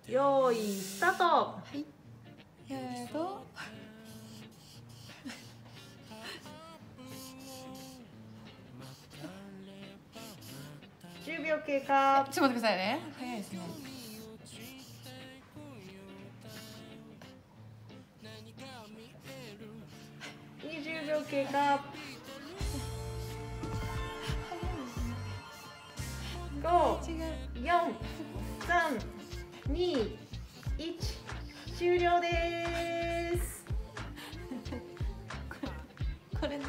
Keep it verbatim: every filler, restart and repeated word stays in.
よーいスタート。 はい。えーと。 じゅうびょう経過。 ちょっと待ってくださいね。早いですね。 にじゅうびょう経過。ご、よん、さん、に、いち、終了です。 これ何？